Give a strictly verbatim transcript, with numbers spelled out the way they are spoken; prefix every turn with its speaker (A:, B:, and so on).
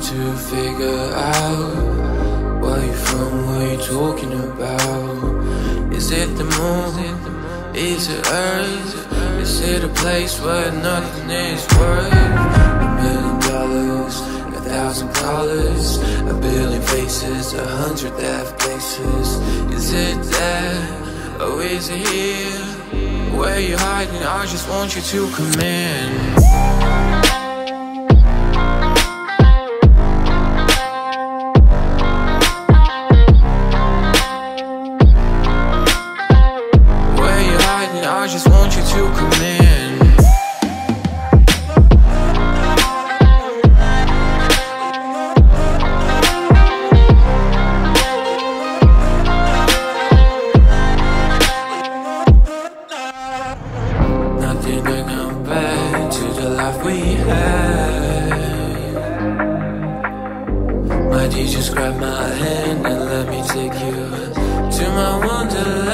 A: to figure out where you from, what you talking about. Is it the moon? Is it Earth? Is it a place where nothing is worth a million dollars, a thousand dollars, a billion faces, a hundred death places? Is it there, or is it here? Where you hiding? I just want you to come in. I just want you to come in. Nothing to compare to the life we had. My D just grab my hand and let me take you to my wonderland.